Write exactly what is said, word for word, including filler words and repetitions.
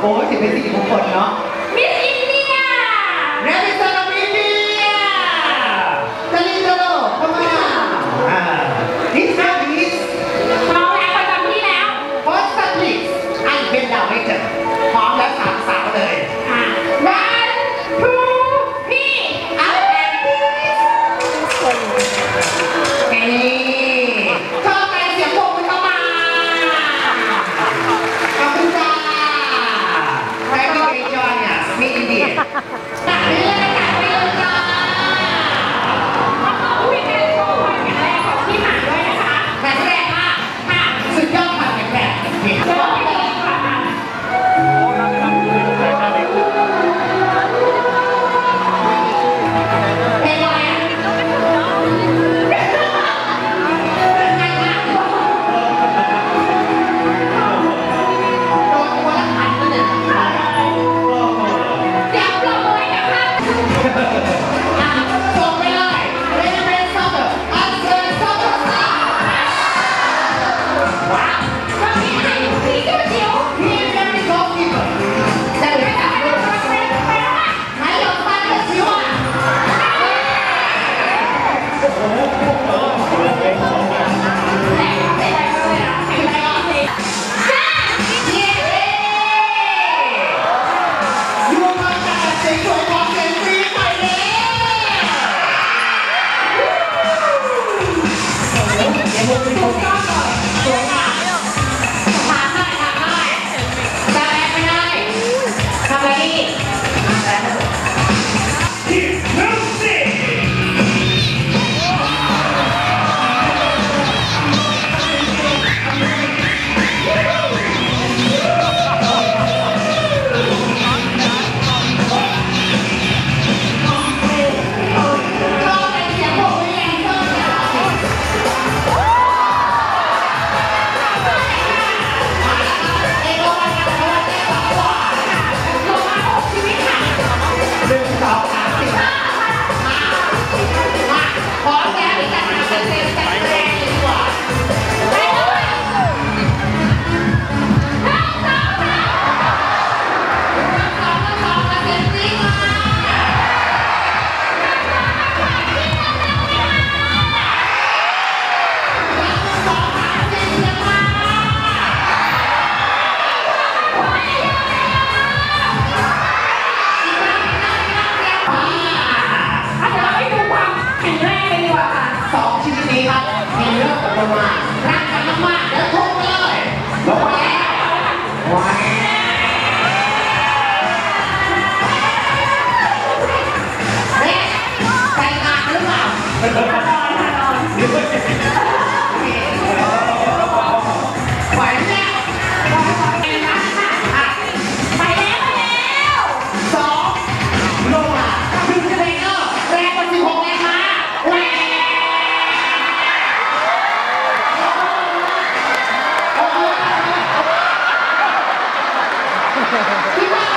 อ้ยถือเป็นสิริมงคลเนาะมิสอินเดียและมิสเตอร์อินเดียกาลิโดโลเข้ามาอ่าดิสอันดิสพร้อมแล้วประจำที่แล้วพอสต์พลิสอันเป็นดาวไม่เจอพร้อมแล้วสามสาวเลยค่ะ one two three อันแอนดิสเฮ้ชอบการเสียงโบกมือเข้ามาขอบคุณจ้าใครที่ไปจอยเนี่ยมีอินเดียตัดไปเลยตัดไปเลยจ้าคุยกันโชว์ความแข็งแรงของพี่หมาด้วยนะคะแข็งแรงมากค่ะสุดยอดความแข็งแรงเก่งยอดเลยค่ะเพลงอะไรอ่ะง่ายมากโดนคนละพันก็เนี่ยอยากปรบมือให้กับท่านส่งไปเลยเรนเรนซัมเมอร์อันเซอร์ซัมเมอร์ว้าววันนี้ให้สีจิ๋วๆพี่เป็นมิโกะพี่เปิดจะเหลือสามลูกไหนลองฟังกันสิว่าโอ้โหเย้ยูมาจากเสียงสวยของเสียงฟรีไปเลยเดี๋ยวมึงเป็นคนก้อนหน่อยสวยมากทานได้ทานได้แต่แรงไม่ได้ทำอะไรดีมารักกันมากๆแล้วทุกเลยลงมาว้าวเนี่ยใส่งานหรือเปล่าไปแล้วไปแล้วไปแล้วสองลงมาดึงเทรนเนอร์แรงกว่าสิบหกแรงมาแรงพี่ว่า